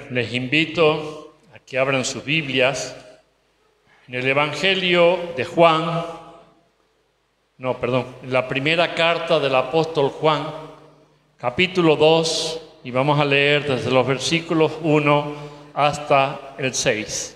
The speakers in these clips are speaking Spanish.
les invito a que abran sus Biblias en el Evangelio de Juan, en la primera carta del apóstol Juan, capítulo 2, y vamos a leer desde los versículos 1 hasta el 6.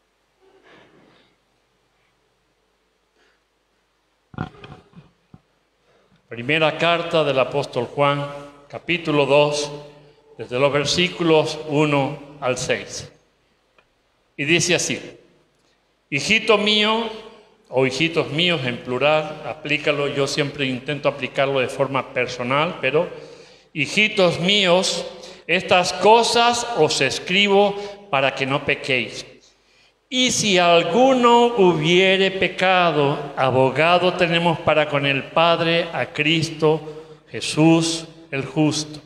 Primera carta del apóstol Juan, capítulo 2, desde los versículos 1 al 6. Y dice así: hijito mío, o hijitos míos en plural, aplícalo, yo siempre intento aplicarlo de forma personal, pero hijitos míos, estas cosas os escribo para que no pequéis. Y si alguno hubiere pecado, abogado tenemos para con el Padre a Cristo Jesús el justo.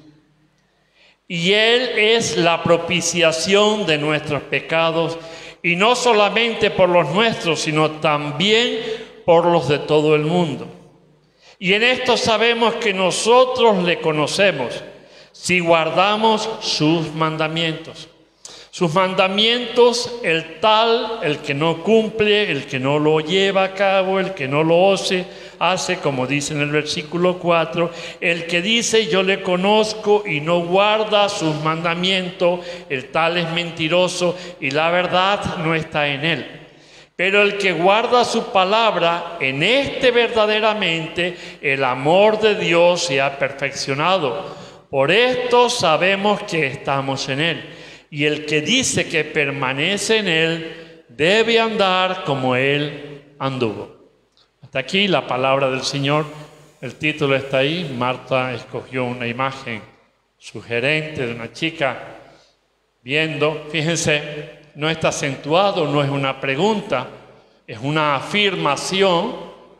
Y Él es la propiciación de nuestros pecados, y no solamente por los nuestros, sino también por los de todo el mundo. Y en esto sabemos que nosotros le conocemos, si guardamos sus mandamientos. Sus mandamientos, el que no cumple, el que no lo lleva a cabo, el que no lo hace, como dice en el versículo 4, el que dice yo le conozco y no guarda sus mandamientos, el tal es mentiroso y la verdad no está en él. Pero el que guarda su palabra, en este verdaderamente el amor de Dios se ha perfeccionado. Por esto sabemos que estamos en él. Y el que dice que permanece en él debe andar como él anduvo. Hasta aquí la palabra del Señor. El título está ahí. Marta escogió una imagen sugerente de una chica viendo. Fíjense, no está acentuado, no es una pregunta, es una afirmación.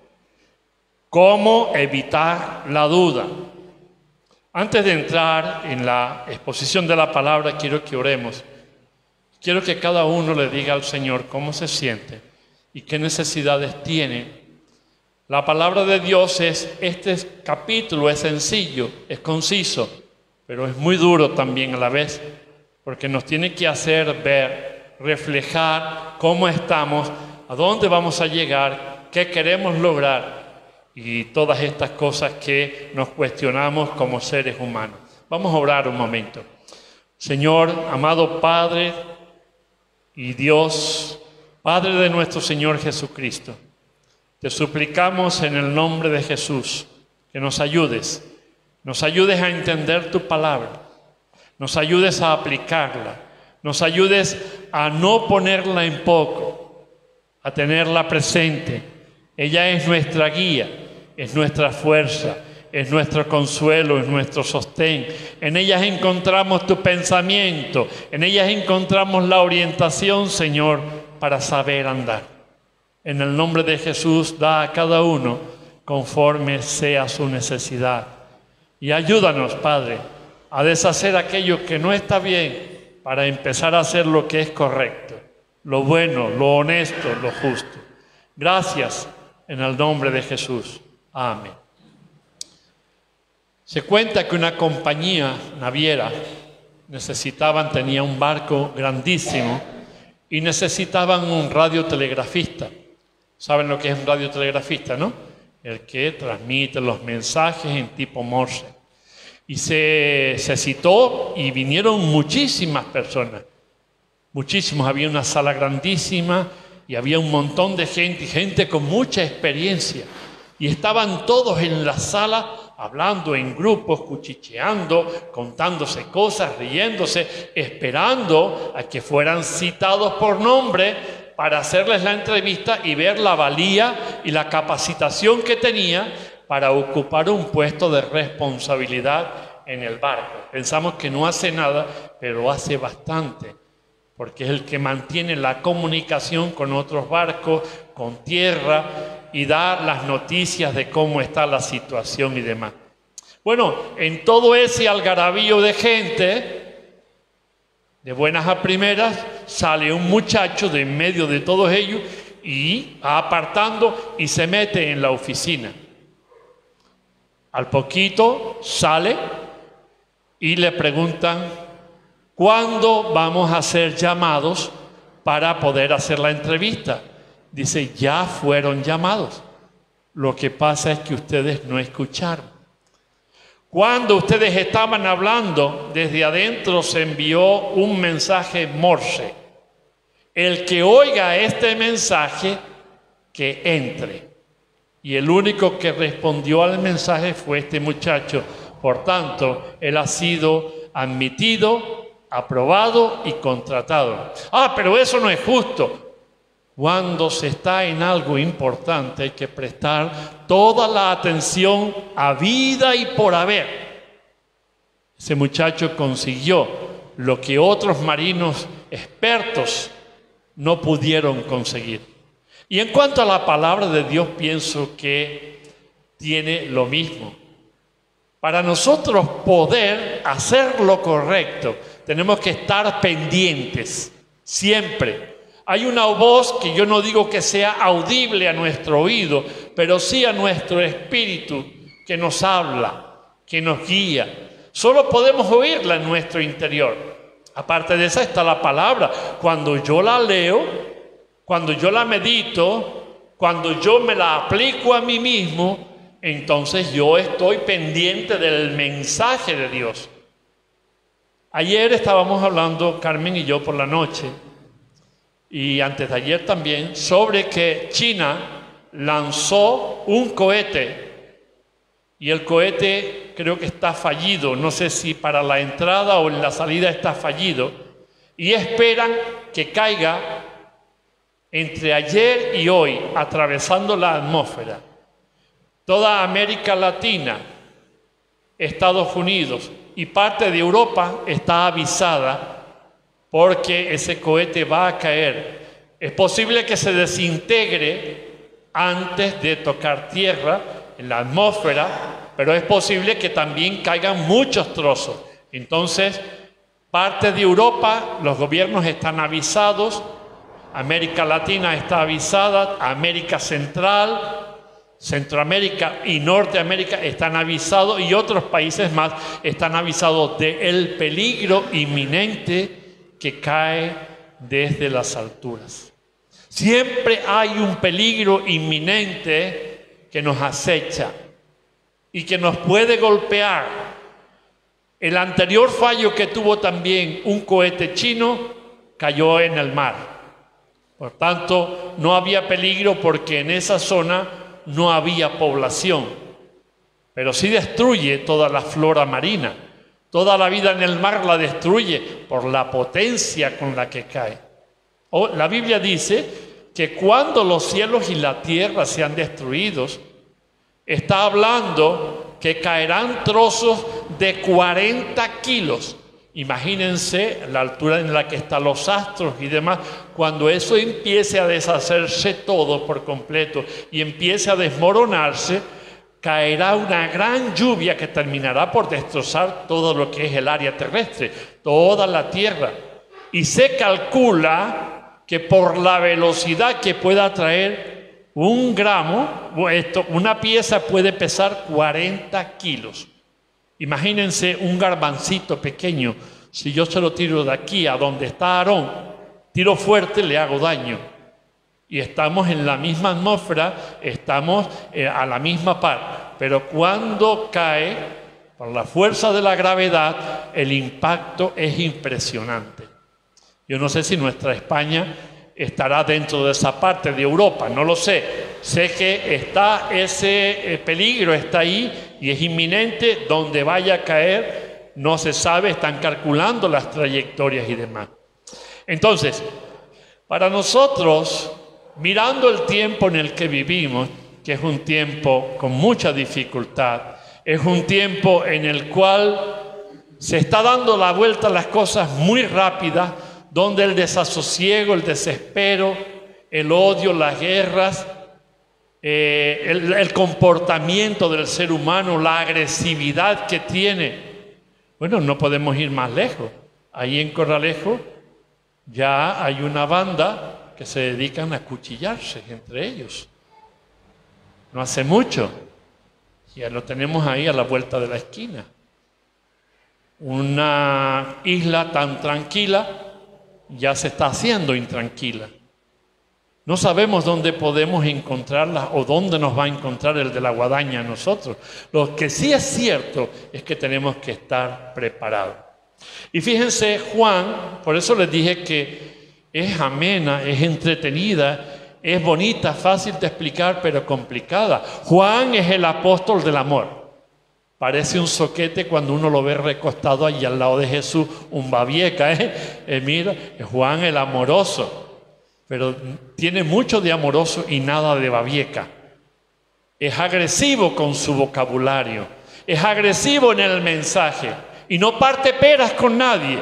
¿Cómo evitar la duda? Antes de entrar en la exposición de la palabra, quiero que oremos. Quiero que cada uno le diga al Señor cómo se siente y qué necesidades tiene. La palabra de Dios este capítulo es sencillo, es conciso, pero es muy duro también a la vez, porque nos tiene que hacer ver, reflejar cómo estamos, a dónde vamos a llegar, qué queremos lograr. Y todas estas cosas que nos cuestionamos como seres humanos. Vamos a orar un momento. Señor, amado Padre y Dios, Padre de nuestro Señor Jesucristo, te suplicamos en el nombre de Jesús que nos ayudes a entender tu palabra, nos ayudes a aplicarla, nos ayudes a no ponerla en poco, a tenerla presente. Ella es nuestra guía. Es nuestra fuerza, es nuestro consuelo, es nuestro sostén. En ellas encontramos tu pensamiento, en ellas encontramos la orientación, Señor, para saber andar. En el nombre de Jesús, da a cada uno conforme sea su necesidad. Y ayúdanos, Padre, a deshacer aquello que no está bien para empezar a hacer lo que es correcto, lo bueno, lo honesto, lo justo. Gracias en el nombre de Jesús. Amén. Se cuenta que una compañía naviera tenía un barco grandísimo y necesitaban un radiotelegrafista. ¿Saben lo que es un radiotelegrafista, no? El que transmite los mensajes en tipo Morse. Y se citó y vinieron muchísimas personas. Muchísimos, había una sala grandísima y había un montón de gente con mucha experiencia. Y estaban todos en la sala hablando en grupos, cuchicheando, contándose cosas, riéndose, esperando a que fueran citados por nombre para hacerles la entrevista y ver la valía y la capacitación que tenía para ocupar un puesto de responsabilidad en el barco. Pensamos que no hace nada, pero hace bastante, porque es el que mantiene la comunicación con otros barcos, con tierra, y da las noticias de cómo está la situación y demás. Bueno, en todo ese algarabío de gente, de buenas a primeras, sale un muchacho de en medio de todos ellos y va apartando y se mete en la oficina. Al poquito sale y le preguntan: ¿cuándo vamos a ser llamados para poder hacer la entrevista? Dice, ya fueron llamados. Lo que pasa es que ustedes no escucharon. Cuando ustedes estaban hablando, desde adentro se envió un mensaje Morse. El que oiga este mensaje, que entre. Y el único que respondió al mensaje fue este muchacho. Por tanto, él ha sido admitido, aprobado y contratado. Pero eso no es justo. Cuando se está en algo importante hay que prestar toda la atención habida y por haber. Ese muchacho consiguió lo que otros marinos expertos no pudieron conseguir. Y en cuanto a la palabra de Dios, pienso que tiene lo mismo. Para nosotros poder hacer lo correcto, tenemos que estar pendientes, siempre. Hay una voz que yo no digo que sea audible a nuestro oído, pero sí a nuestro espíritu, que nos habla, que nos guía. Solo podemos oírla en nuestro interior. Aparte de esa está la palabra. Cuando yo la leo, cuando yo la medito, cuando yo me la aplico a mí mismo, entonces yo estoy pendiente del mensaje de Dios. Ayer estábamos hablando, Carmen y yo, por la noche, y antes de ayer también, sobre que China lanzó un cohete y el cohete creo que está fallido, no sé si para la entrada o en la salida está fallido, y esperan que caiga entre ayer y hoy, atravesando la atmósfera. Toda América Latina, Estados Unidos y parte de Europa está avisada porque ese cohete va a caer. Es posible que se desintegre antes de tocar tierra en la atmósfera, pero es posible que también caigan muchos trozos. Entonces, parte de Europa, los gobiernos están avisados, América Latina está avisada, América Central, Centroamérica y Norteamérica están avisados y otros países más están avisados del peligro inminente que cae desde las alturas. Siempre hay un peligro inminente que nos acecha y que nos puede golpear. El anterior fallo que tuvo también un cohete chino cayó en el mar. Por tanto, no había peligro porque en esa zona no había población, pero sí destruye toda la flora marina. Toda la vida en el mar la destruye por la potencia con la que cae. La Biblia dice que cuando los cielos y la tierra sean destruidos, está hablando que caerán trozos de 40 kilos. Imagínense la altura en la que están los astros y demás. Cuando eso empiece a deshacerse todo por completo y empiece a desmoronarse, caerá una gran lluvia que terminará por destrozar todo lo que es el área terrestre, toda la tierra. Y se calcula que por la velocidad que pueda traer un gramo, una pieza puede pesar 40 kilos. Imagínense un garbancito pequeño. Si yo se lo tiro de aquí a donde está Aarón, tiro fuerte, le hago daño. Y estamos en la misma atmósfera, estamos a la misma par. Pero cuando cae, por la fuerza de la gravedad, el impacto es impresionante. Yo no sé si nuestra España estará dentro de esa parte de Europa, no lo sé. Sé que está ese peligro, está ahí y es inminente. Donde vaya a caer, no se sabe, están calculando las trayectorias y demás. Entonces, para nosotros, mirando el tiempo en el que vivimos, que es un tiempo con mucha dificultad, es un tiempo en el cual se está dando la vuelta a las cosas muy rápidas, donde el desasosiego, el desespero, el odio, las guerras, el comportamiento del ser humano, la agresividad que tiene. Bueno, no podemos ir más lejos. Ahí en Corralejo ya hay una banda que se dedican a cuchillarse entre ellos. No hace mucho, ya lo tenemos ahí a la vuelta de la esquina. Una isla tan tranquila ya se está haciendo intranquila. No sabemos dónde podemos encontrarla o dónde nos va a encontrar el de la guadaña a nosotros. Lo que sí es cierto es que tenemos que estar preparados. Y fíjense, Juan, por eso les dije que es amena, es entretenida, es bonita, fácil de explicar, pero complicada. Juan es el apóstol del amor. Parece un zoquete cuando uno lo ve recostado allí al lado de Jesús, un babieca, mira, Juan el amoroso. Pero tiene mucho de amoroso y nada de babieca. Es agresivo con su vocabulario, es agresivo en el mensaje y no parte peras con nadie.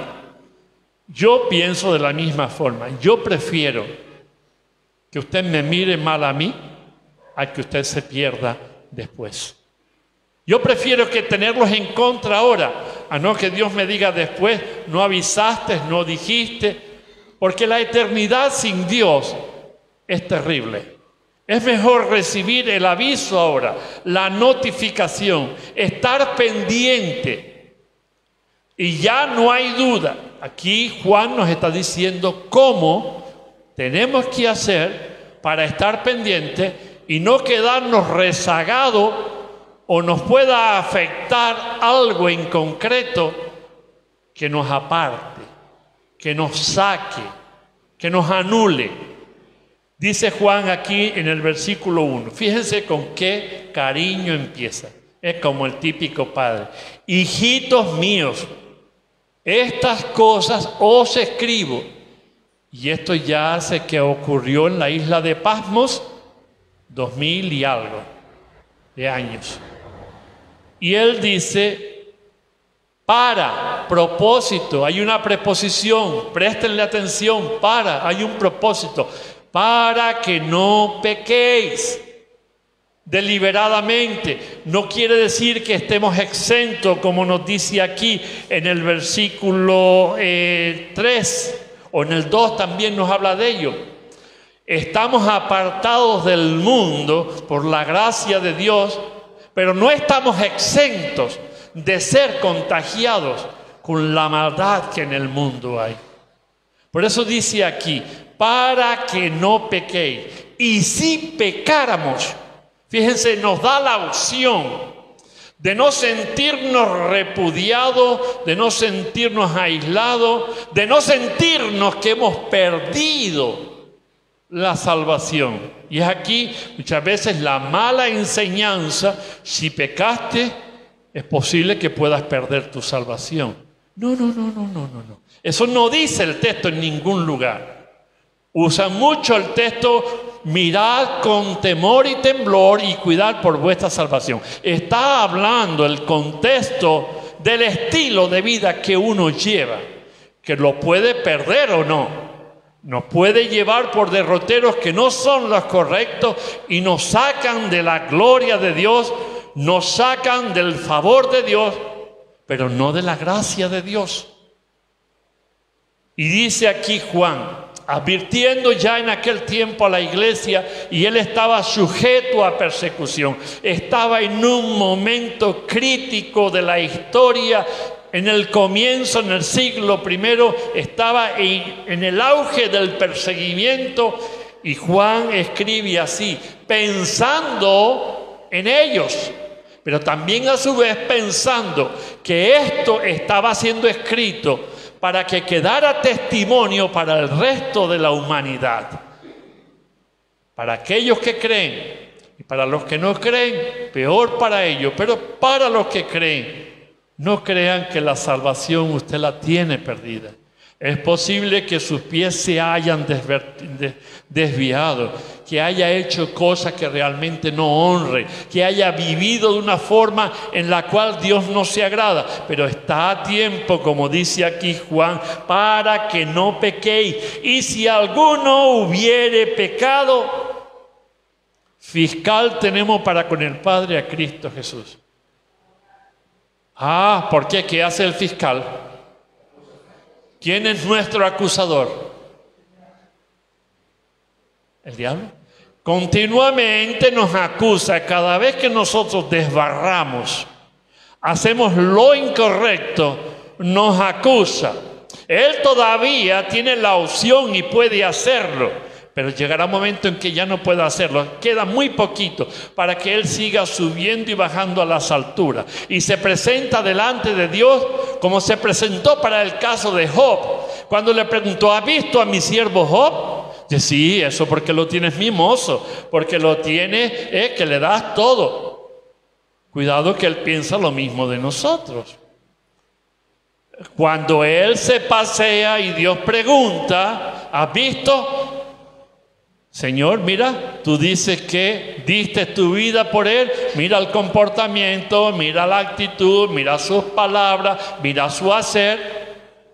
Yo pienso de la misma forma. Yo prefiero que usted me mire mal a mí a que usted se pierda después. Yo prefiero que tenerlos en contra ahora, a no que Dios me diga después, no avisaste, no dijiste. Porque la eternidad sin Dios es terrible. Es mejor recibir el aviso ahora, la notificación, estar pendiente. Y ya no hay duda. Aquí Juan nos está diciendo cómo tenemos que hacer para estar pendiente y no quedarnos rezagados o nos pueda afectar algo en concreto que nos aparte, que nos saque, que nos anule. Dice Juan aquí en el versículo 1. Fíjense con qué cariño empieza. Es como el típico padre. Hijitos míos, estas cosas os escribo. Y esto ya hace que ocurrió en la isla de Patmos 2000 y algo de años. Y él dice, para, propósito, hay una preposición, préstenle atención, para, hay un propósito, para que no pequéis deliberadamente. No quiere decir que estemos exentos, como nos dice aquí en el versículo 3, o en el 2 también nos habla de ello. Estamos apartados del mundo por la gracia de Dios, pero no estamos exentos de ser contagiados con la maldad que en el mundo hay. Por eso dice aquí, para que no pequéis. Y si pecáramos, fíjense, nos da la opción de no sentirnos repudiados, de no sentirnos aislados, de no sentirnos que hemos perdido la salvación. Y es aquí muchas veces la mala enseñanza: si pecaste, es posible que puedas perder tu salvación. No. Eso no dice el texto en ningún lugar. Usa mucho el texto: mirad con temor y temblor y cuidad por vuestra salvación. Está hablando el contexto del estilo de vida que uno lleva, que lo puede perder o no. Nos puede llevar por derroteros que no son los correctos y nos sacan de la gloria de Dios, nos sacan del favor de Dios, pero no de la gracia de Dios. Y dice aquí Juan, advirtiendo ya en aquel tiempo a la iglesia, y él estaba sujeto a persecución, estaba en un momento crítico de la historia. En el comienzo, en el siglo I, estaba en el auge del perseguimiento, y Juan escribe así, pensando en ellos, pero también a su vez pensando que esto estaba siendo escrito para que quedara testimonio para el resto de la humanidad. Para aquellos que creen, y para los que no creen, peor para ellos, pero para los que creen, no crean que la salvación usted la tiene perdida. Es posible que sus pies se hayan desviado, que haya hecho cosas que realmente no honre, que haya vivido de una forma en la cual Dios no se agrada. Pero está a tiempo, como dice aquí Juan, para que no pequéis. Y si alguno hubiere pecado, fiscal tenemos para con el Padre a Cristo Jesús. ¿Por qué? ¿Qué hace el fiscal? ¿Quién es nuestro acusador? ¿El diablo? Continuamente nos acusa. Cada vez que nosotros desbarramos, hacemos lo incorrecto, nos acusa. Él todavía tiene la opción y puede hacerlo, pero llegará un momento en que ya no pueda hacerlo. Queda muy poquito para que Él siga subiendo y bajando a las alturas. Y se presenta delante de Dios como se presentó para el caso de Job. Cuando le preguntó, ¿has visto a mi siervo Job? Dice, sí, eso porque lo tienes mimoso, porque lo tienes, que le das todo. Cuidado que Él piensa lo mismo de nosotros. Cuando Él se pasea y Dios pregunta, ¿has visto? Señor, mira, tú dices que diste tu vida por Él, mira el comportamiento, mira la actitud, mira sus palabras, mira su hacer.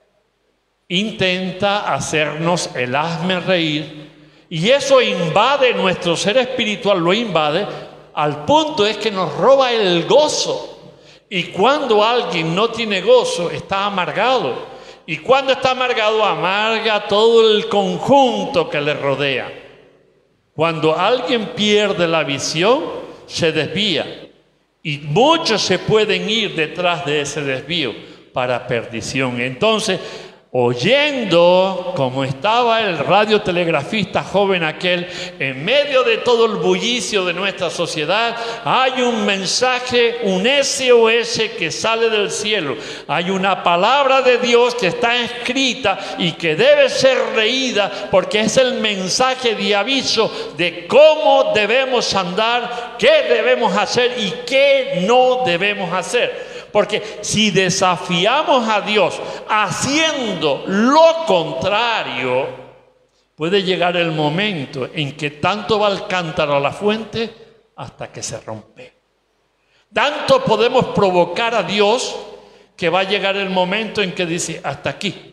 Intenta hacernos el hazme reír, y eso invade nuestro ser espiritual, lo invade, al punto es que nos roba el gozo. Y cuando alguien no tiene gozo, está amargado. Y cuando está amargado, amarga todo el conjunto que le rodea. Cuando alguien pierde la visión, se desvía. Y muchos se pueden ir detrás de ese desvío para perdición. Entonces, oyendo como estaba el radiotelegrafista joven aquel, en medio de todo el bullicio de nuestra sociedad, hay un mensaje, un SOS que sale del cielo. Hay una palabra de Dios que está escrita y que debe ser leída, porque es el mensaje de aviso de cómo debemos andar, qué debemos hacer y qué no debemos hacer. Porque si desafiamos a Dios haciendo lo contrario, puede llegar el momento en que tanto va el cántaro a la fuente hasta que se rompe. Tanto podemos provocar a Dios que va a llegar el momento en que dice, hasta aquí.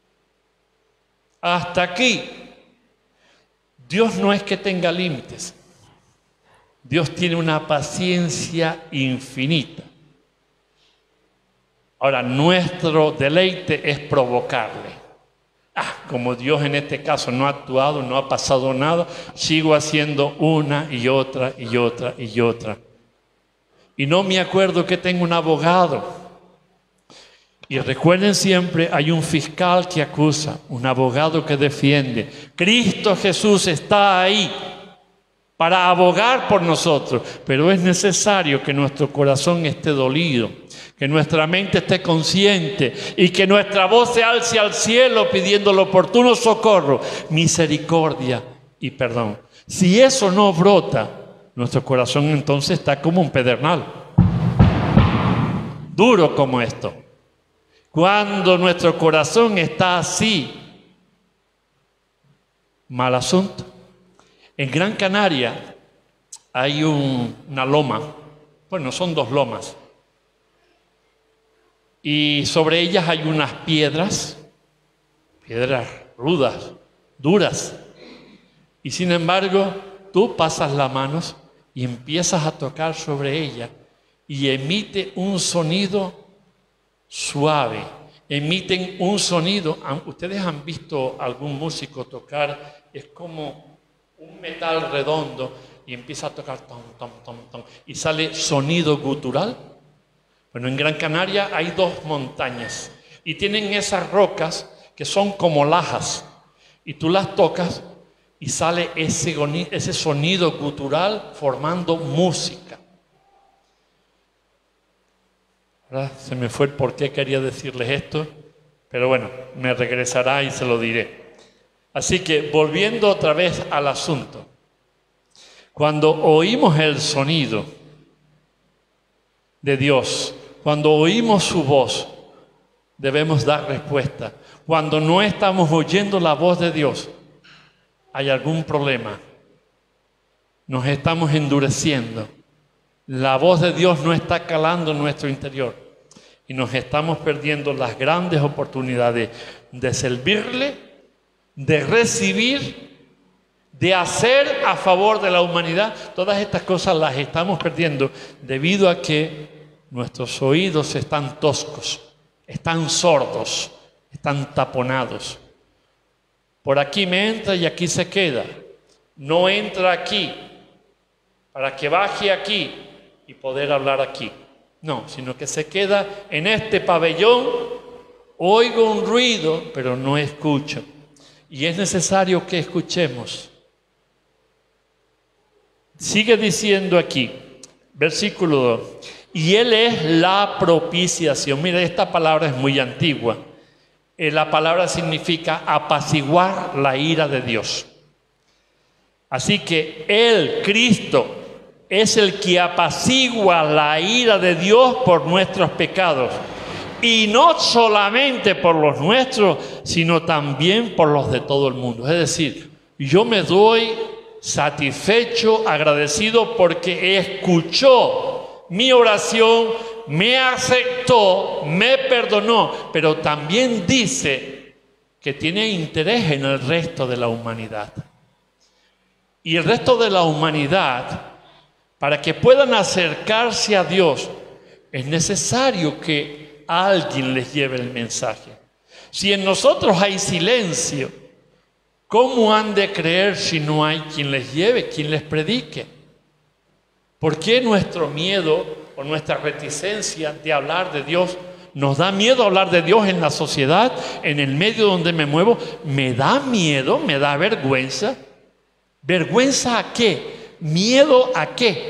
Hasta aquí. Dios no es que tenga límites. Dios tiene una paciencia infinita. Ahora, nuestro deleite es provocarle. Como Dios en este caso no ha actuado, no ha pasado nada, sigo haciendo una y otra y otra y otra. Y no me acuerdo que tengo un abogado. Y recuerden siempre, hay un fiscal que acusa, un abogado que defiende. Cristo Jesús está ahí para abogar por nosotros, pero es necesario que nuestro corazón esté dolido, que nuestra mente esté consciente y que nuestra voz se alce al cielo pidiendo el oportuno socorro, misericordia y perdón. Si eso no brota, nuestro corazón entonces está como un pedernal, duro como esto. Cuando nuestro corazón está así, mal asunto. En Gran Canaria hay una loma, bueno, son dos lomas, y sobre ellas hay unas piedras rudas, duras, y sin embargo tú pasas las manos y empiezas a tocar sobre ella y emite un sonido suave, emiten un sonido. Ustedes han visto algún músico tocar, es como un metal redondo y empieza a tocar tom, tom, tom, tom, y sale sonido gutural. Bueno, en Gran Canaria hay dos montañas y tienen esas rocas que son como lajas y tú las tocas y sale ese sonido gutural formando música. Ahora se me fue el por qué quería decirles esto, pero bueno, me regresará y se lo diré. Así que volviendo otra vez al asunto, cuando oímos el sonido de Dios, cuando oímos su voz, debemos dar respuesta. Cuando no estamos oyendo la voz de Dios, hay algún problema. Nos estamos endureciendo. La voz de Dios no está calando en nuestro interior y nos estamos perdiendo las grandes oportunidades de servirle, de recibir, de hacer a favor de la humanidad. Todas estas cosas las estamos perdiendo debido a que nuestros oídos están toscos, están sordos, están taponados. Por aquí me entra y aquí se queda. No entra aquí para que baje aquí y poder hablar aquí. No, sino que se queda en este pabellón Oigo un ruido, pero no escucho. Y es necesario que escuchemos. Sigue diciendo aquí, versículo 2. Y Él es la propiciación. Mira, esta palabra es muy antigua. La palabra significa apaciguar la ira de Dios. Así que Él, Cristo, es el que apacigua la ira de Dios por nuestros pecados. Y no solamente por los nuestros, sino también por los de todo el mundo. Es decir, yo me doy satisfecho, agradecido porque escuchó mi oración, me aceptó, me perdonó, pero también dice que tiene interés en el resto de la humanidad. Y el resto de la humanidad, para que puedan acercarse a Dios, es necesario que alguien les lleve el mensaje. Si en nosotros hay silencio, ¿cómo han de creer si no hay quien les lleve, quien les predique? ¿Por qué nuestro miedo o nuestra reticencia de hablar de Dios? ¿Nos da miedo hablar de Dios en la sociedad, en el medio donde me muevo? ¿Me da miedo? ¿Me da vergüenza? ¿Vergüenza a qué? ¿Miedo a qué?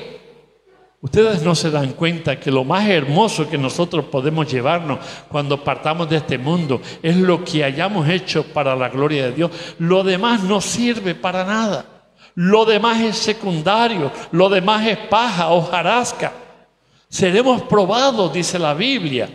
Ustedes no se dan cuenta que lo más hermoso que nosotros podemos llevarnos cuando partamos de este mundo es lo que hayamos hecho para la gloria de Dios. Lo demás no sirve para nada. Lo demás es secundario. Lo demás es paja, hojarasca. Seremos probados, dice la Biblia.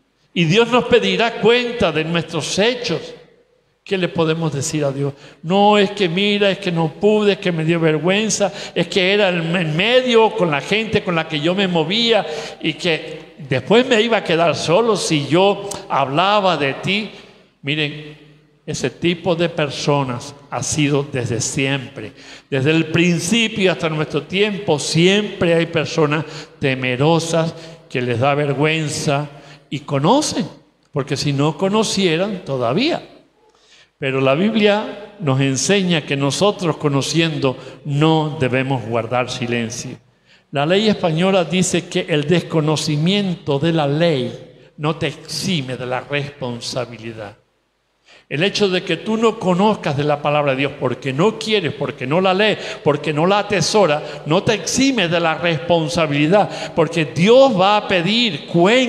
Y Dios nos pedirá cuenta de nuestros hechos. ¿Qué le podemos decir a Dios? No, es que mira, es que no pude, es que me dio vergüenza, es que era en medio con la gente con la que yo me movía y que después me iba a quedar solo si yo hablaba de ti. Miren, ese tipo de personas ha sido desde siempre. Desde el principio hasta nuestro tiempo siempre hay personas temerosas que les da vergüenza y conocen, porque si no conocieran todavía. Pero la Biblia nos enseña que nosotros conociendo no debemos guardar silencio. La ley española dice que el desconocimiento de la ley no te exime de la responsabilidad. El hecho de que tú no conozcas de la palabra de Dios porque no quieres, porque no la lees, porque no la atesoras, no te exime de la responsabilidad, porque Dios va a pedir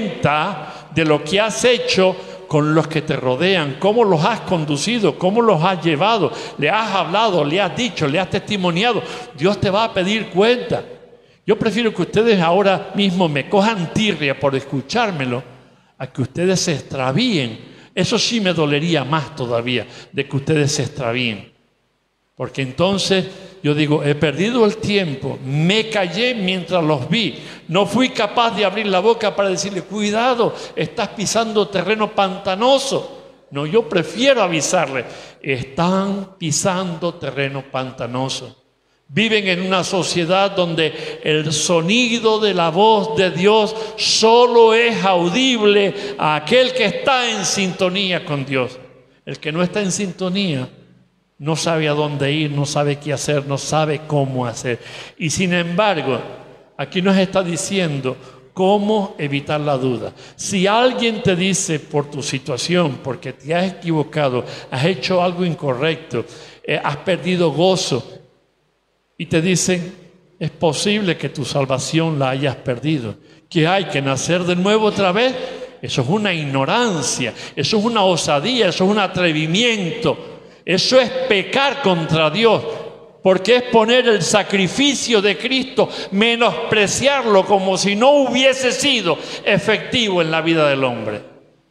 cuenta de lo que has hecho con los que te rodean, cómo los has conducido, cómo los has llevado, le has hablado, le has dicho, le has testimoniado. Dios te va a pedir cuenta. Yo prefiero que ustedes ahora mismo me cojan tirria por escuchármelo a que ustedes se extravíen. Eso sí me dolería más todavía, de que ustedes se extravíen. Porque entonces yo digo, he perdido el tiempo, me callé mientras los vi, no fui capaz de abrir la boca para decirle, cuidado, estás pisando terreno pantanoso. No, yo prefiero avisarle, están pisando terreno pantanoso. Viven en una sociedad donde el sonido de la voz de Dios solo es audible a aquel que está en sintonía con Dios. El que no está en sintonía no sabe a dónde ir, no sabe qué hacer, no sabe cómo hacer. Y sin embargo, aquí nos está diciendo cómo evitar la duda. Si alguien te dice por tu situación, porque te has equivocado, has hecho algo incorrecto, has perdido gozo, y te dicen, es posible que tu salvación la hayas perdido, que hay que nacer de nuevo otra vez, eso es una ignorancia, eso es una osadía, eso es un atrevimiento. Eso es pecar contra Dios, porque es poner el sacrificio de Cristo, menospreciarlo como si no hubiese sido efectivo en la vida del hombre.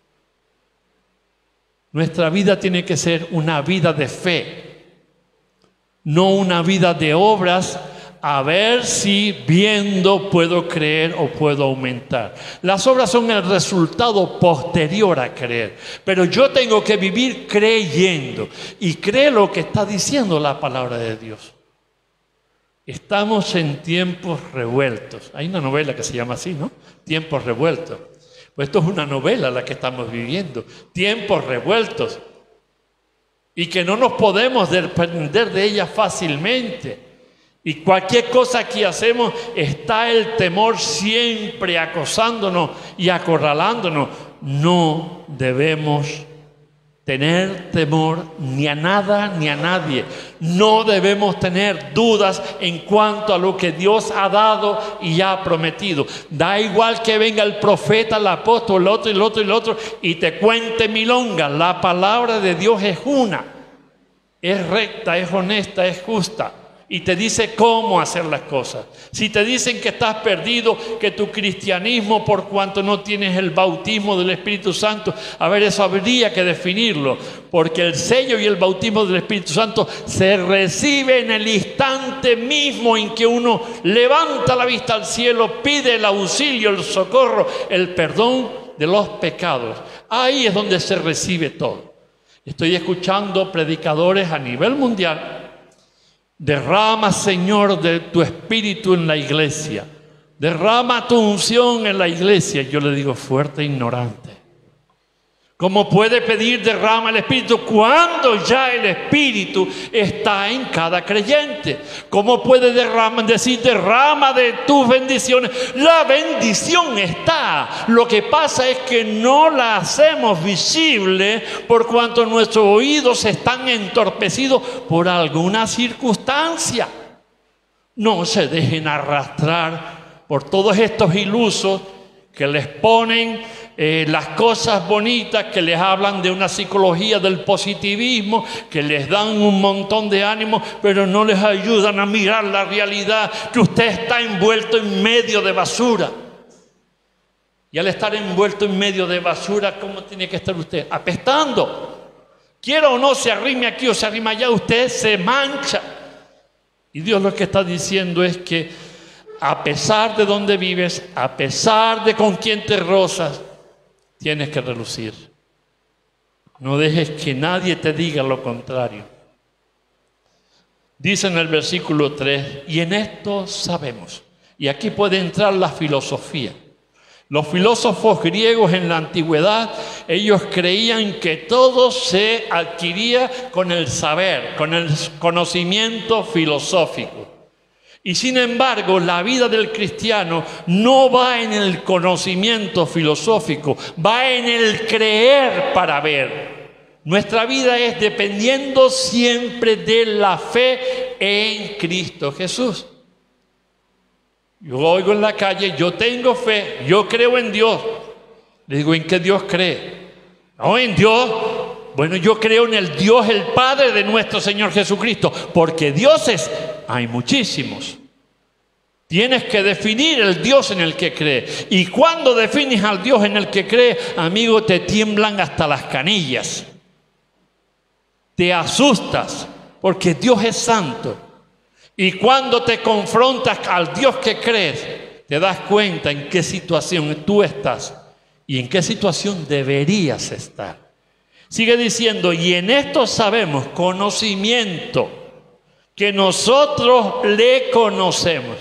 Nuestra vida tiene que ser una vida de fe, no una vida de obras, a ver si viendo puedo creer o puedo aumentar. Las obras son el resultado posterior a creer, pero yo tengo que vivir creyendo y cree lo que está diciendo la palabra de Dios. Estamos en tiempos revueltos. Hay una novela que se llama así, ¿no? Tiempos revueltos. Pues esto es una novela la que estamos viviendo. Tiempos revueltos. Y que no nos podemos desprender de ella fácilmente. Y cualquier cosa que hacemos está el temor siempre acosándonos y acorralándonos. no debemos tener temor ni a nada ni a nadie. No debemos tener dudas en cuanto a lo que Dios ha dado y ha prometido. Da igual que venga el profeta, el apóstol, el otro y el otro y el otro y te cuente milonga. La palabra de Dios es una. Es recta, es honesta, es justa. Y te dice cómo hacer las cosas. Si te dicen que estás perdido, que tu cristianismo, por cuanto no tienes el bautismo del Espíritu Santo, a ver, eso habría que definirlo, porque el sello y el bautismo del Espíritu Santo se recibe en el instante mismo en que uno levanta la vista al cielo, pide el auxilio, el socorro, el perdón de los pecados. Ahí es donde se recibe todo. Estoy escuchando predicadores a nivel mundial. Derrama, Señor, de tu Espíritu en la iglesia. Derrama tu unción en la iglesia. Yo le digo, fuerte ignorante. ¿Cómo puede pedir derrama el Espíritu cuando ya el Espíritu está en cada creyente? ¿Cómo puede decir derrama de tus bendiciones? La bendición está. Lo que pasa es que no la hacemos visible por cuanto nuestros oídos están entorpecidos por alguna circunstancia. No se dejen arrastrar por todos estos ilusos que les ponen las cosas bonitas, que les hablan de una psicología del positivismo, que les dan un montón de ánimo, pero no les ayudan a mirar la realidad, que usted está envuelto en medio de basura. Y al estar envuelto en medio de basura, ¿cómo tiene que estar usted? Apestando. Quiera o no, se arrime aquí o se arrima allá, usted se mancha. Y Dios lo que está diciendo es que a pesar de donde vives, a pesar de con quién te rozas, tienes que relucir. No dejes que nadie te diga lo contrario. Dice en el versículo 3, y en esto sabemos. Y aquí puede entrar la filosofía. Los filósofos griegos en la antigüedad, ellos creían que todo se adquiría con el saber, con el conocimiento filosófico. Y sin embargo, la vida del cristiano no va en el conocimiento filosófico, va en el creer para ver. Nuestra vida es dependiendo siempre de la fe en Cristo Jesús. Yo oigo en la calle, yo tengo fe, yo creo en Dios. Le digo, ¿en qué Dios cree? No, en Dios. Bueno, yo creo en el Dios, el Padre de nuestro Señor Jesucristo, porque dioses hay muchísimos. Tienes que definir el Dios en el que crees. Y cuando defines al Dios en el que crees, amigo, te tiemblan hasta las canillas. Te asustas, porque Dios es santo. Y cuando te confrontas al Dios que crees, te das cuenta en qué situación tú estás y en qué situación deberías estar. Sigue diciendo, y en esto sabemos, conocimiento, que nosotros le conocemos.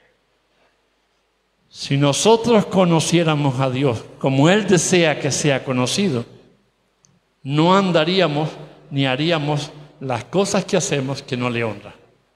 Si nosotros conociéramos a Dios como Él desea que sea conocido, no andaríamos ni haríamos las cosas que hacemos que no le honran.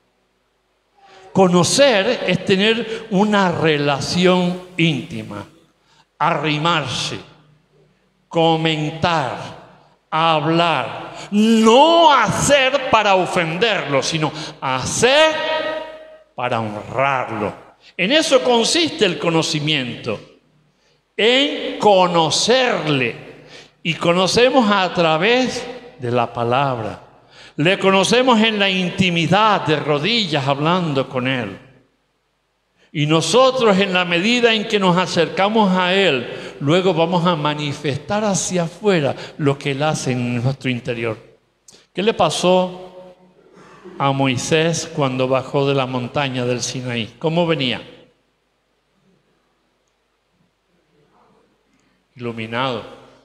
Conocer es tener una relación íntima, arrimarse, comentar, hablar, no hacer para ofenderlo, sino hacer para honrarlo. En eso consiste el conocimiento, en conocerle. Y conocemos a través de la palabra. Le conocemos en la intimidad, de rodillas, hablando con Él. Y nosotros, en la medida en que nos acercamos a Él, luego vamos a manifestar hacia afuera lo que Él hace en nuestro interior. ¿Qué le pasó a Moisés cuando bajó de la montaña del Sinaí? ¿Cómo venía? Iluminado,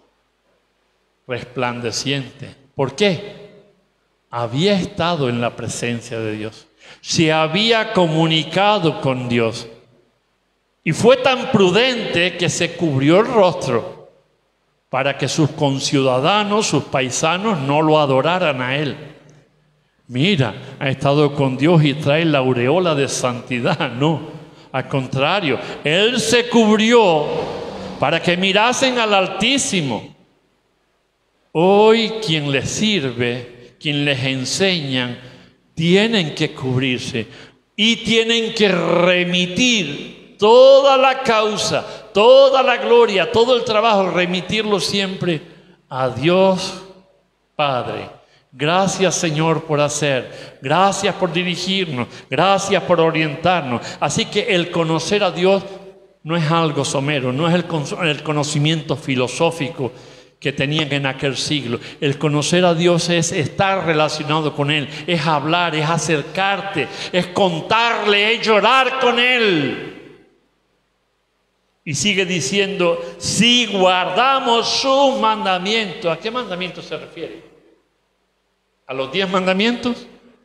resplandeciente. ¿Por qué? Había estado en la presencia de Dios. Se había comunicado con Dios. Y fue tan prudente que se cubrió el rostro para que sus conciudadanos, sus paisanos, no lo adoraran a Él. Mira, ha estado con Dios y trae la aureola de santidad. No, al contrario, Él se cubrió para que mirasen al Altísimo. Hoy quien les sirve, quien les enseñan, tienen que cubrirse y tienen que remitir toda la causa, toda la gloria, todo el trabajo, remitirlo siempre a Dios Padre. Gracias, Señor, por hacer. Gracias por dirigirnos. Gracias por orientarnos. Así que el conocer a Dios no es algo somero, no es el conocimiento filosófico que tenían en aquel siglo. El conocer a Dios es estar relacionado con Él, es hablar, es acercarte, es contarle, es llorar con Él. Y sigue diciendo, si guardamos sus mandamientos. ¿A qué mandamientos se refiere? ¿A los 10 mandamientos?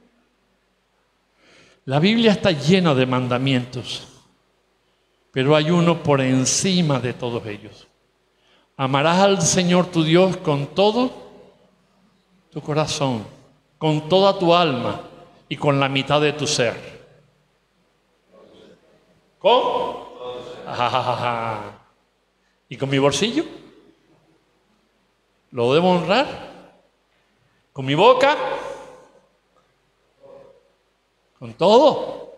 La Biblia está llena de mandamientos, pero hay uno por encima de todos ellos. Amarás al Señor tu Dios con todo tu corazón, con toda tu alma y con la mitad de tu ser. ¿Cómo? ¿Y con mi bolsillo? ¿Lo debo honrar? ¿Con mi boca? ¿Con todo?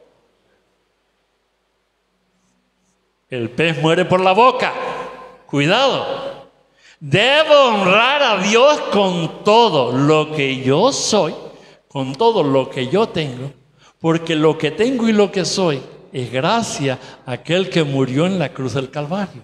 El pez muere por la boca. Cuidado. Debo honrar a Dios con todo lo que yo soy, con todo lo que yo tengo, porque lo que tengo y lo que soy es gracias a aquel que murió en la cruz del Calvario.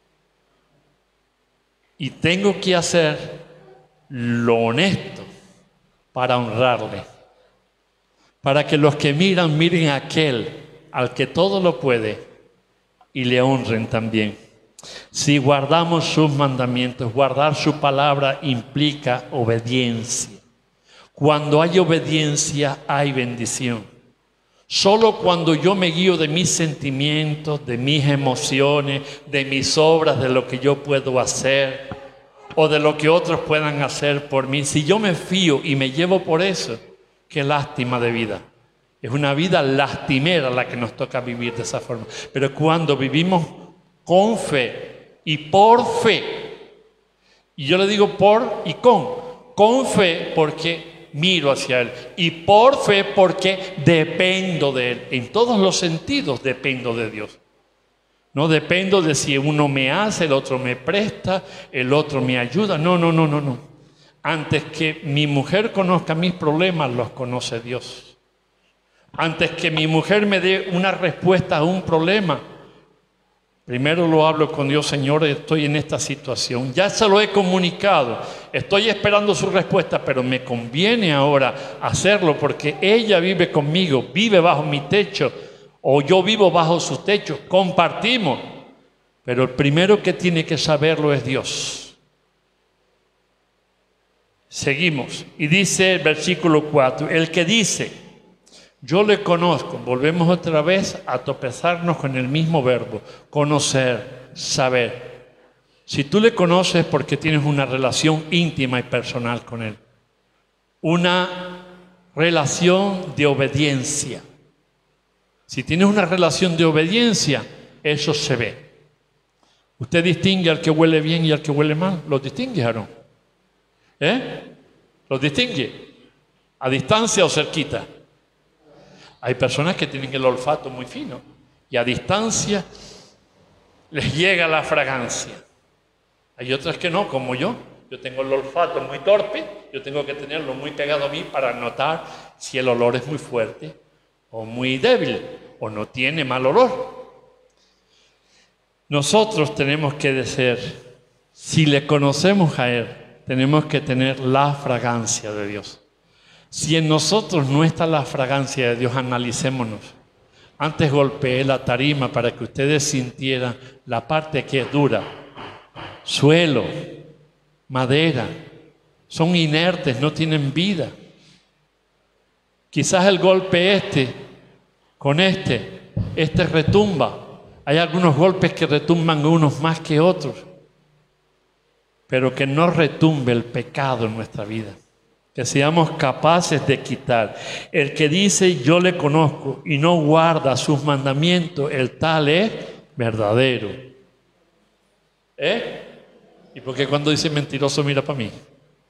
Y tengo que hacer lo honesto para honrarle, para que los que miran, miren a aquel al que todo lo puede y le honren también. Si guardamos sus mandamientos, guardar su palabra implica obediencia. Cuando hay obediencia, hay bendición. Solo cuando yo me guío de mis sentimientos, de mis emociones, de mis obras, de lo que yo puedo hacer o de lo que otros puedan hacer por mí, si yo me fío y me llevo por eso, qué lástima de vida. Es una vida lastimera la que nos toca vivir de esa forma. Pero cuando vivimos con fe y por fe, y yo le digo por y con fe porque miro hacia Él, y por fe porque dependo de Él. En todos los sentidos dependo de Dios. No dependo de si uno me hace, el otro me presta, el otro me ayuda. No. Antes que mi mujer conozca mis problemas, los conoce Dios. Antes que mi mujer me dé una respuesta a un problema, primero lo hablo con Dios. Señor, estoy en esta situación, ya se lo he comunicado, estoy esperando su respuesta, pero me conviene ahora hacerlo porque ella vive conmigo, vive bajo mi techo, o yo vivo bajo su techo, compartimos, pero el primero que tiene que saberlo es Dios. Seguimos, y dice el versículo 4, el que dice, yo le conozco, volvemos otra vez a tropezarnos con el mismo verbo, conocer, saber. Si tú le conoces porque tienes una relación íntima y personal con Él, una relación de obediencia. Si tienes una relación de obediencia, eso se ve. ¿Usted distingue al que huele bien y al que huele mal? ¿Los distingue, Aarón? ¿Los distingue? ¿A distancia o cerquita? Hay personas que tienen el olfato muy fino y a distancia les llega la fragancia. Hay otras que no, como yo. Yo tengo el olfato muy torpe, yo tengo que tenerlo muy pegado a mí para notar si el olor es muy fuerte o muy débil o no tiene mal olor. Nosotros tenemos que decir, si le conocemos a Él, tenemos que tener la fragancia de Dios. Si en nosotros no está la fragancia de Dios, analicémonos. Antes golpeé la tarima para que ustedes sintieran la parte que es dura. Suelo, madera, son inertes, no tienen vida. Quizás el golpe con este retumba. Hay algunos golpes que retumban unos más que otros. Pero que no retumbe el pecado en nuestra vida. Que seamos capaces de quitar. El que dice yo le conozco y no guarda sus mandamientos, el tal es verdadero. ¿Y por qué cuando dice mentiroso mira para mí?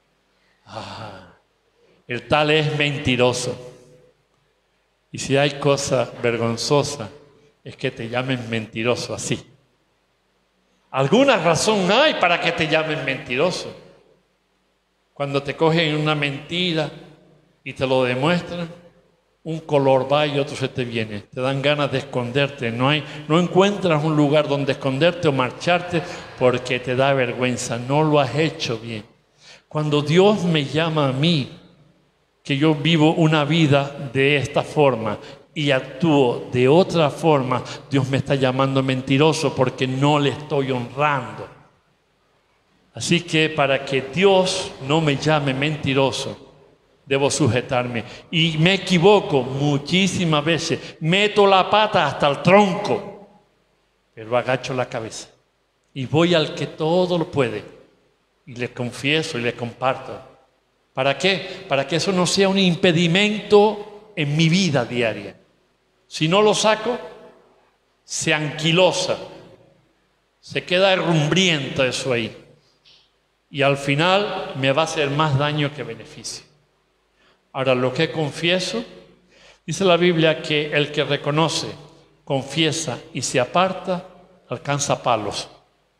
El tal es mentiroso. Y si hay cosa vergonzosa, es que te llamen mentiroso así. Alguna razón hay para que te llamen mentiroso. Cuando te cogen una mentira y te lo demuestran, un color va y otro se te viene. Te dan ganas de esconderte. No encuentras un lugar donde esconderte o marcharte porque te da vergüenza. No lo has hecho bien. Cuando Dios me llama a mí, que yo vivo una vida de esta forma y actúo de otra forma, Dios me está llamando mentiroso porque no le estoy honrando. Así que para que Dios no me llame mentiroso, debo sujetarme. Y me equivoco muchísimas veces. Meto la pata hasta el tronco, pero agacho la cabeza. Y voy al que todo lo puede. Y le confieso y le comparto. ¿Para qué? Para que eso no sea un impedimento en mi vida diaria. Si no lo saco, se anquilosa. Se queda herrumbrienta eso ahí. Y al final me va a hacer más daño que beneficio. Ahora, lo que confieso, dice la Biblia que el que reconoce, confiesa y se aparta, alcanza palos.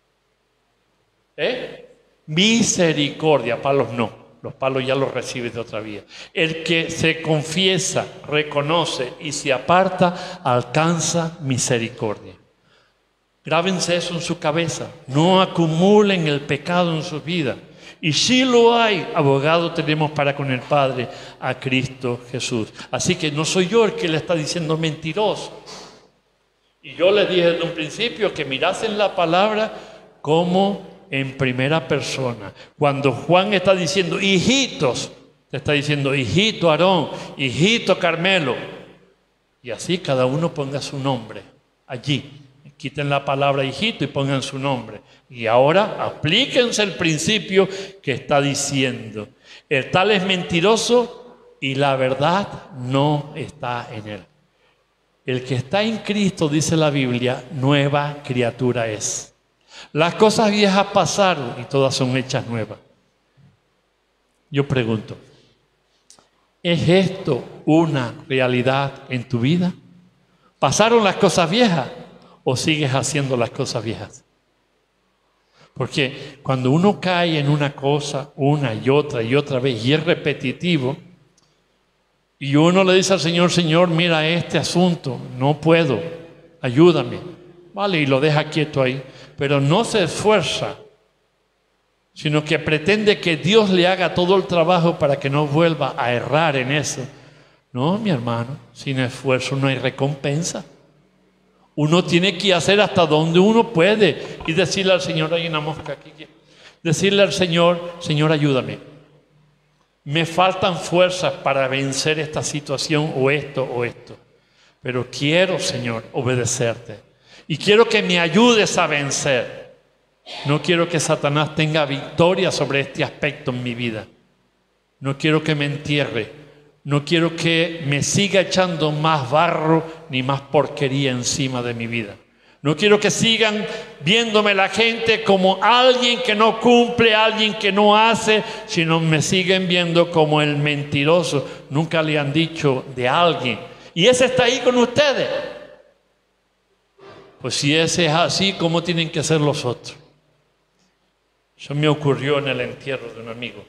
Misericordia, palos no. Los palos ya los recibes de otra vía. El que se confiesa, reconoce y se aparta, alcanza misericordia. Grábense eso en su cabeza. No acumulen el pecado en su vida. Y si lo hay, abogado tenemos para con el Padre, a Cristo Jesús. Así que no soy yo el que le está diciendo mentiroso. Y yo les dije desde un principio que mirasen la palabra como en primera persona. Cuando Juan está diciendo hijitos, te está diciendo hijito Aarón, hijito Carmelo. Y así cada uno ponga su nombre allí. Quiten la palabra hijito y pongan su nombre. Y ahora aplíquense el principio que está diciendo. El tal es mentiroso y la verdad no está en él. El que está en Cristo, dice la Biblia, nueva criatura es. Las cosas viejas pasaron y todas son hechas nuevas. Yo pregunto, ¿es esto una realidad en tu vida? ¿Pasaron las cosas viejas o sigues haciendo las cosas viejas? Porque cuando uno cae en una cosa una y otra vez y es repetitivo, y uno le dice al Señor, Señor, mira este asunto, no puedo, ayúdame. Vale, y lo deja quieto ahí. Pero no se esfuerza, sino que pretende que Dios le haga todo el trabajo para que no vuelva a errar en eso. No, mi hermano, sin esfuerzo no hay recompensa. Uno tiene que hacer hasta donde uno puede y decirle al Señor, hay una mosca aquí. Decirle al Señor, Señor, ayúdame. Me faltan fuerzas para vencer esta situación o esto. Pero quiero, Señor, obedecerte. Y quiero que me ayudes a vencer. No quiero que Satanás tenga victoria sobre este aspecto en mi vida. No quiero que me entierre. No quiero que me siga echando más barro ni más porquería encima de mi vida. No quiero que sigan viéndome la gente como alguien que no cumple, alguien que no hace, sino me siguen viendo como el mentiroso. Nunca le han dicho de alguien. Y ese está ahí con ustedes. Pues si ese es así, ¿cómo tienen que ser los otros? Eso me ocurrió en el entierro de un amigo.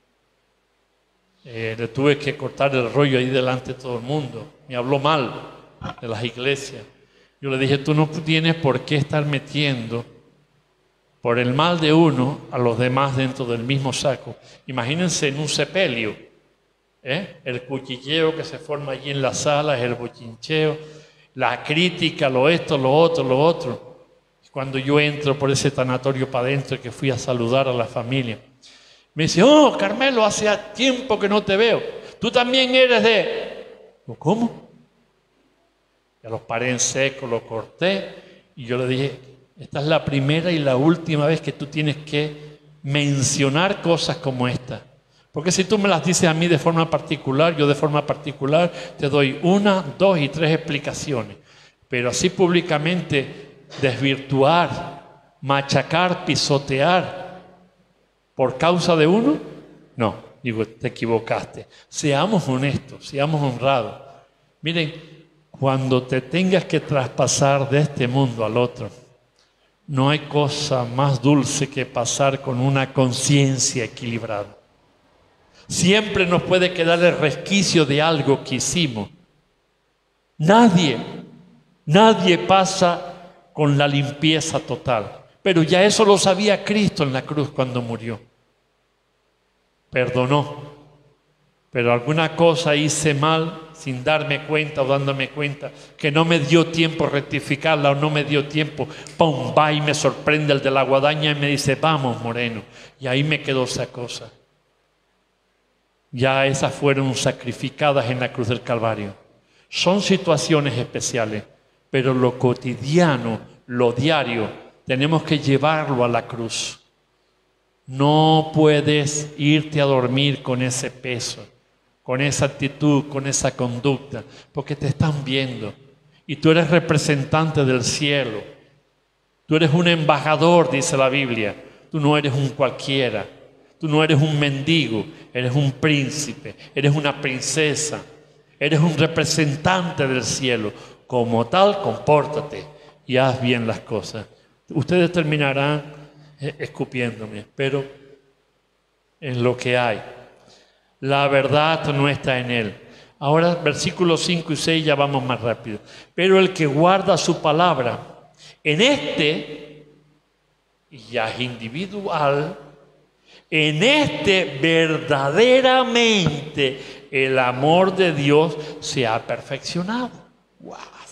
Le tuve que cortar el rollo ahí delante de todo el mundo. Me habló mal de las iglesias. Yo le dije, tú no tienes por qué estar metiendo por el mal de uno a los demás dentro del mismo saco. Imagínense en un sepelio, el cuchilleo que se forma allí en las salas, el bochincheo, la crítica, lo esto, lo otro. Cuando yo entro por ese tanatorio para adentro que fui a saludar a la familia, me dice, oh, Carmelo, hace tiempo que no te veo. Tú también eres de... ¿Cómo? Ya los paré en seco, lo corté y yo le dije, esta es la primera y la última vez que tú tienes que mencionar cosas como esta. Porque si tú me las dices a mí de forma particular, yo de forma particular te doy 1, 2 y 3 explicaciones. Pero así públicamente desvirtuar machacar, pisotear por causa de uno? No, digo, te equivocaste. Seamos honestos, seamos honrados. Miren, cuando te tengas que traspasar de este mundo al otro, no hay cosa más dulce que pasar con una conciencia equilibrada. Siempre nos puede quedar el resquicio de algo que hicimos. Nadie pasa con la limpieza total. Pero ya eso lo sabía Cristo en la cruz cuando murió. Perdonó. Pero alguna cosa hice mal sin darme cuenta o dándome cuenta, que no me dio tiempo rectificarla o no me dio tiempo. ¡Pum! Va y me sorprende el de la guadaña y me dice, vamos, Moreno. Y ahí me quedó esa cosa. Ya esas fueron sacrificadas en la cruz del Calvario. Son situaciones especiales, pero lo cotidiano, lo diario, tenemos que llevarlo a la cruz. No puedes irte a dormir con ese peso, con esa actitud, con esa conducta, porque te están viendo. Y tú eres representante del cielo. Tú eres un embajador, dice la Biblia. Tú no eres un cualquiera. Tú no eres un mendigo, eres un príncipe, eres una princesa, eres un representante del cielo. Como tal, compórtate y haz bien las cosas. Ustedes terminarán escupiéndome, pero es lo que hay. La verdad no está en él. Ahora, versículos 5 y 6, ya vamos más rápido. Pero el que guarda su palabra, en este, y ya es individual, en este verdaderamente el amor de Dios se ha perfeccionado. ¡Wow!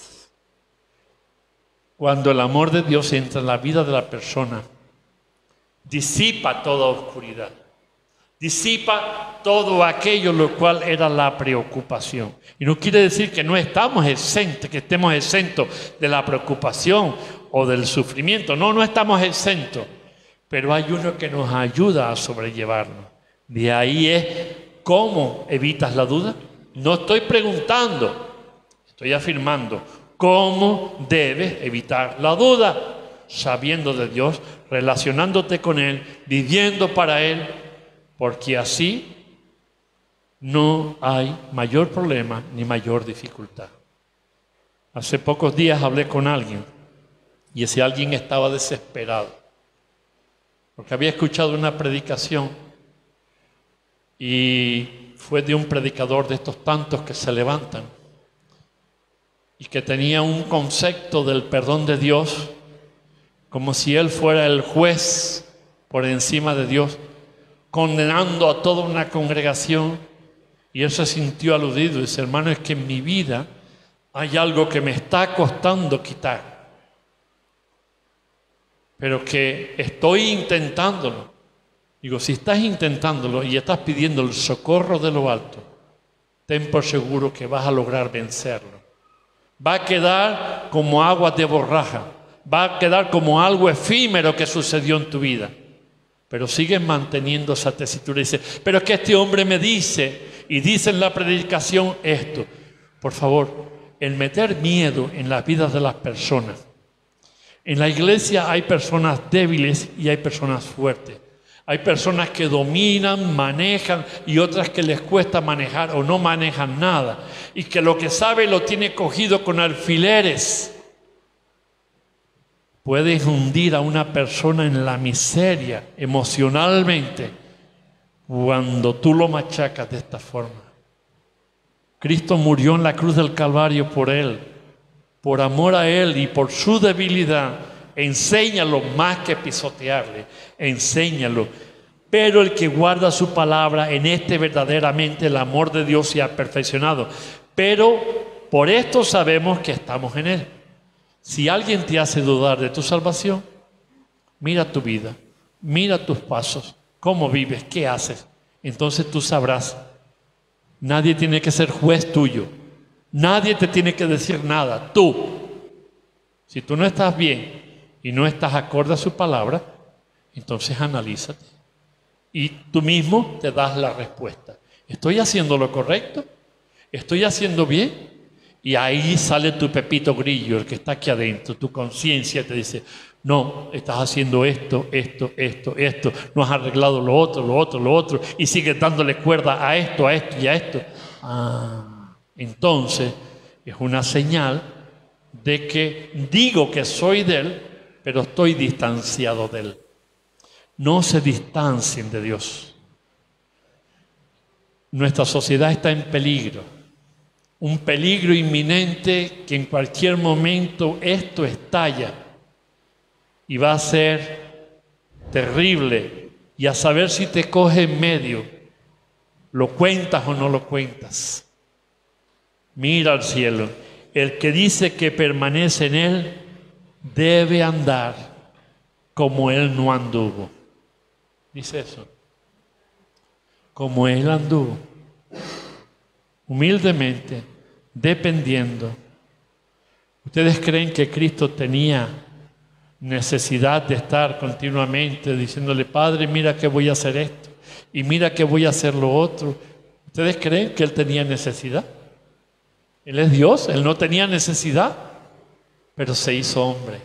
Cuando el amor de Dios entra en la vida de la persona, disipa toda oscuridad. Disipa todo aquello lo cual era la preocupación. Y no quiere decir que no estamos exentos, que estemos exentos de la preocupación o del sufrimiento. No estamos exentos. Pero hay uno que nos ayuda a sobrellevarlo. De ahí es cómo evitas la duda. No estoy preguntando, estoy afirmando cómo debes evitar la duda. Sabiendo de Dios, relacionándote con Él, viviendo para Él, porque así no hay mayor problema ni mayor dificultad. Hace pocos días hablé con alguien y ese alguien estaba desesperado. Porque había escuchado una predicación y fue de un predicador de estos tantos que se levantan y que tenía un concepto del perdón de Dios como si él fuera el juez por encima de Dios, condenando a toda una congregación. Y él se sintió aludido y dice, hermano, es que en mi vida hay algo que me está costando quitar. Pero que estoy intentándolo. Digo, si estás intentándolo y estás pidiendo el socorro de lo alto, ten por seguro que vas a lograr vencerlo. Va a quedar como agua de borraja. Va a quedar como algo efímero que sucedió en tu vida. Pero sigues manteniendo esa tesitura y dices, pero es que este hombre me dice, y dice en la predicación esto. Por favor, el meter miedo en las vidas de las personas. En la iglesia hay personas débiles y hay personas fuertes. Hay personas que dominan, manejan y otras que les cuesta manejar o no manejan nada. Y que lo que sabe lo tiene cogido con alfileres. Puedes hundir a una persona en la miseria emocionalmente cuando tú lo machacas de esta forma. Cristo murió en la cruz del Calvario por él. Por amor a él y por su debilidad, enséñalo más que pisotearle, enséñalo. Pero el que guarda su palabra, en este verdaderamente el amor de Dios se ha perfeccionado. Pero por esto sabemos que estamos en él. Si alguien te hace dudar de tu salvación, mira tu vida, mira tus pasos, cómo vives, qué haces. Entonces tú sabrás. Nadie tiene que ser juez tuyo. Nadie te tiene que decir nada, tú. Si tú no estás bien y no estás acorde a su palabra, entonces analízate. Y tú mismo te das la respuesta. ¿Estoy haciendo lo correcto? ¿Estoy haciendo bien? Y ahí sale tu Pepito Grillo, el que está aquí adentro, tu conciencia te dice, No, estás haciendo esto, no has arreglado lo otro, y sigues dándole cuerda a esto y a esto. Entonces es una señal de que digo que soy de Él, pero estoy distanciado de Él. No se distancien de Dios. Nuestra sociedad está en peligro, un peligro inminente que en cualquier momento esto estalla y va a ser terrible, y a saber si te coge en medio, lo cuentas o no lo cuentas. Mira al cielo. El que dice que permanece en Él debe andar como Él no anduvo. Dice eso. Como Él anduvo. Humildemente, dependiendo. ¿Ustedes creen que Cristo tenía necesidad de estar continuamente diciéndole, Padre, mira que voy a hacer esto y mira que voy a hacer lo otro? ¿Ustedes creen que Él tenía necesidad? Él es Dios, Él no tenía necesidad, pero se hizo hombre.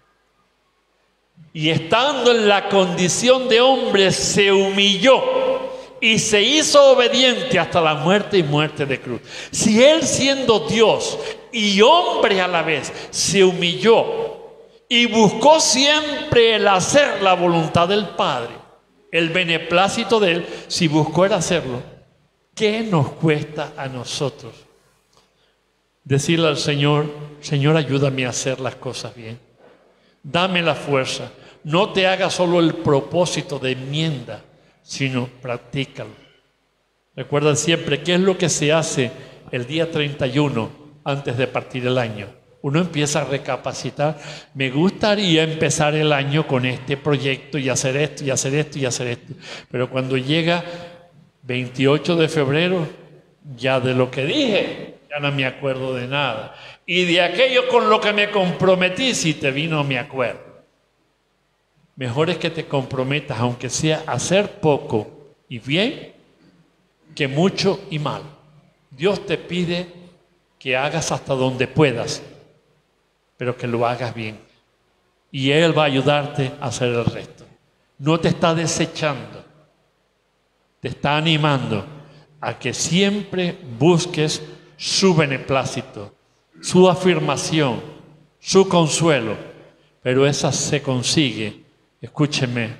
Y estando en la condición de hombre, se humilló y se hizo obediente hasta la muerte y muerte de cruz. Si Él, siendo Dios y hombre a la vez, se humilló y buscó siempre el hacer la voluntad del Padre, el beneplácito de Él, si buscó el hacerlo, ¿qué nos cuesta a nosotros decirle al Señor, Señor, ayúdame a hacer las cosas bien? Dame la fuerza. No te hagas solo el propósito de enmienda, sino practícalo. Recuerda siempre qué es lo que se hace el día 31 antes de partir el año. Uno empieza a recapacitar. Me gustaría empezar el año con este proyecto y hacer esto y hacer esto y hacer esto. Pero cuando llega 28 de febrero, ya de lo que dije, ya no me acuerdo de nada. Y de aquello con lo que me comprometí, si te vino, me acuerdo. Mejor es que te comprometas, aunque sea a hacer poco y bien, que mucho y mal. Dios te pide que hagas hasta donde puedas, pero que lo hagas bien. Y Él va a ayudarte a hacer el resto. No te está desechando, te está animando a que siempre busques su beneplácito, su afirmación, su consuelo. Pero esa se consigue. Escúchenme,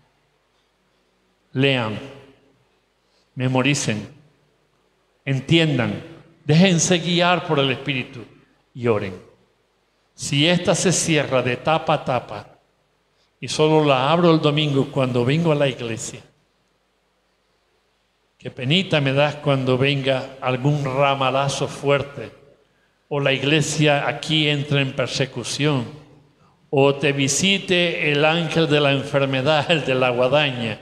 lean, memoricen, entiendan, déjense guiar por el Espíritu y oren. Si esta se cierra de tapa a tapa y solo la abro el domingo cuando vengo a la iglesia, qué penita me das cuando venga algún ramalazo fuerte o la iglesia aquí entra en persecución, o te visite el ángel de la enfermedad, el de la guadaña,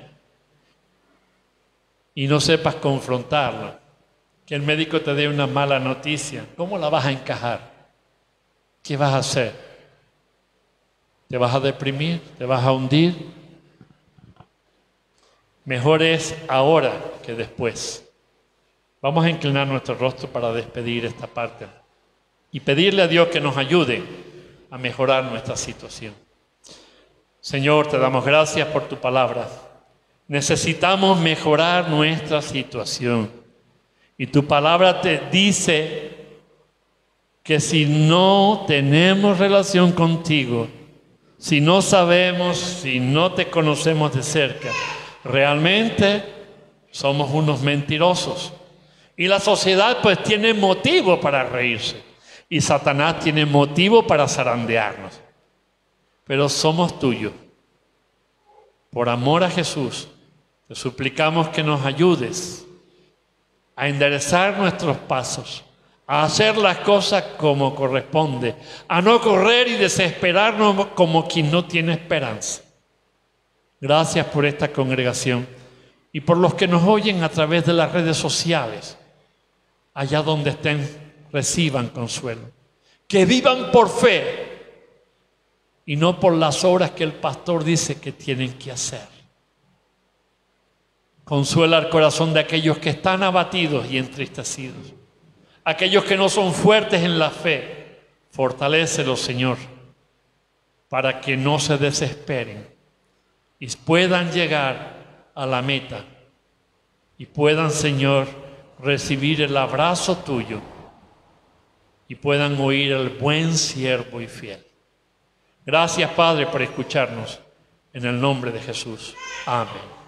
y no sepas confrontarlo. Que el médico te dé una mala noticia. ¿Cómo la vas a encajar? ¿Qué vas a hacer? ¿Te vas a deprimir? ¿Te vas a hundir? Mejor es ahora que después. Vamos a inclinar nuestro rostro para despedir esta parte y pedirle a Dios que nos ayude a mejorar nuestra situación. Señor, te damos gracias por tu palabra. Necesitamos mejorar nuestra situación. Y tu palabra te dice que si no tenemos relación contigo, si no sabemos, si no te conocemos de cerca, realmente somos unos mentirosos. Y la sociedad pues tiene motivo para reírse. Y Satanás tiene motivo para zarandearnos. Pero somos tuyos. Por amor a Jesús, te suplicamos que nos ayudes a enderezar nuestros pasos, a hacer las cosas como corresponde, a no correr y desesperarnos como quien no tiene esperanza. Gracias por esta congregación y por los que nos oyen a través de las redes sociales. Allá donde estén, reciban consuelo. Que vivan por fe y no por las obras que el pastor dice que tienen que hacer. Consuela el corazón de aquellos que están abatidos y entristecidos. Aquellos que no son fuertes en la fe, fortalécelos, Señor. para que no se desesperen y puedan llegar a la meta y puedan, Señor, recibir el abrazo tuyo y puedan oír al buen siervo y fiel. Gracias, Padre, por escucharnos. En el nombre de Jesús. Amén.